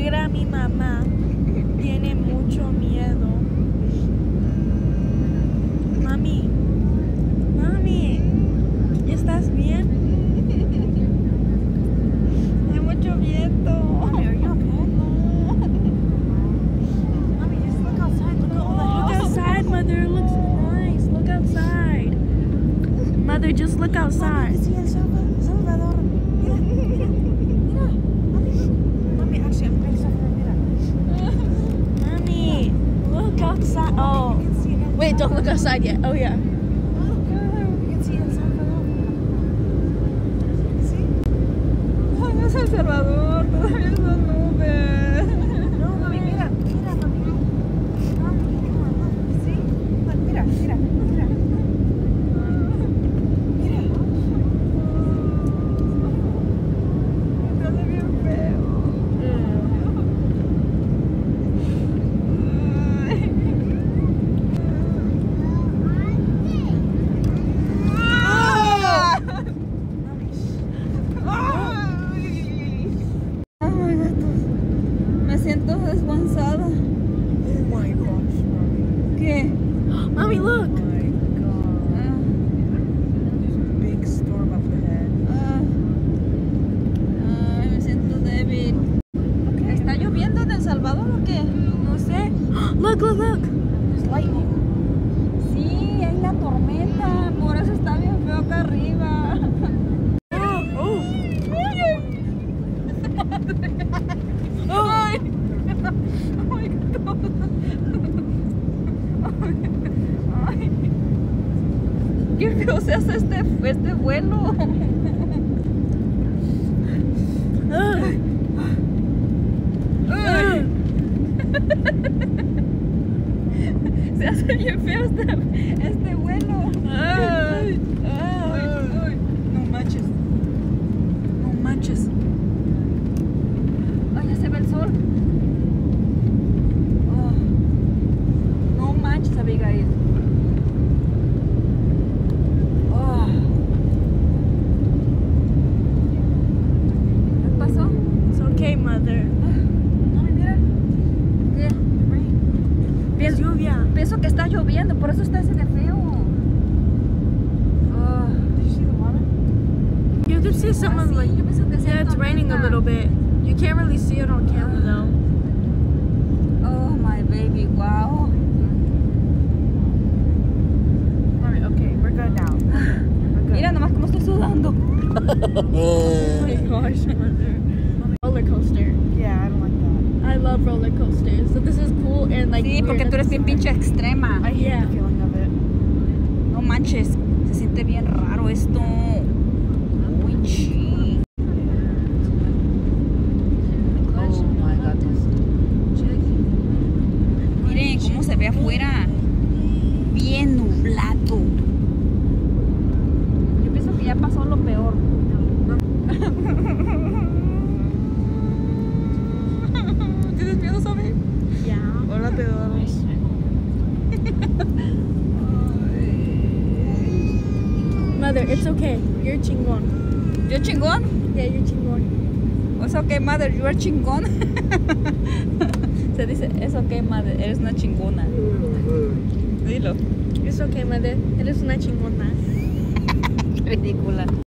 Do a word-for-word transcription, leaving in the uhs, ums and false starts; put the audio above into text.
Mira, mi mamá tiene mucho miedo. Mami, mami, ¿estás bien? Hay mucho viento. Mommy, are you okay? Mommy, just look outside. Look at all the Look houses. outside, mother. It looks nice. Look outside. Mother, just look outside. Sí, El Salvador. Mira, mira, mira. Mami, mami, actually, I'm going to mira. Mommy, look outside. Oh, You can see it. wait, don't look outside yet. Oh, yeah. You can see El Salvador. ¿Sí? Oh, no es El Salvador. Todavía son nubes. No, mami, mira, mira, mami. Mami, mami, ¿sí? Mira, mira, mira. Mira. Está bien feo. Me siento desguanzada. Oh my gosh, mami. ¿Qué? Mami, look. Oh my god. There's a big storm up ahead. Ah. Ay, me siento débil. ¿Está lloviendo en El Salvador o qué? No sé. Look, look, look. There's lightning. Sí, hay la tormenta. Por eso está bien feo acá arriba. Oh, oh. Ay. Ay, todo. Ay. Qué feo se hace este, este vuelo. Ay. Ay. Se hace bien feo este, este vuelo. Ay. Ay. Ay. No manches. No manches. Ay, ya se ve el sol. Oh. No manches, Abigail. Oh. ¿Qué pasó? It's okay, mother. Mami, mira. ¿Qué? Pienso, lluvia. Pienso que está lloviendo, por eso está así de feo. Oh. Did you see the water? You can see some of like, yo pienso que yeah, it's raining a little bit. You can't really see it on camera though. Oh my baby, wow. Mami, okay, we're good now. We're good. Mira nomás cómo estoy sudando. Oh my gosh, mother. Roller coaster. Yeah, I don't like that. I love roller coasters. So this is cool and like. Sí, porque tú eres bien pinche extrema. I hate Yeah. the feeling of it. No manches, se siente bien raro esto. Uy, chi. Oh my goodness. Miren cómo se ve afuera. Bien nublado. Yo pienso que ya pasó lo peor. ¿Tienes miedo, Sophie? Yeah. Ahora te damos. Mother, it's okay. You're chingón. ¿Yo chingón? Yeah, you're chingón. Es ok, mother, you are chingón. Se dice, es ok, mother, eres una chingona. Dilo. It's okay, mother. Eres una chingona. Ridícula.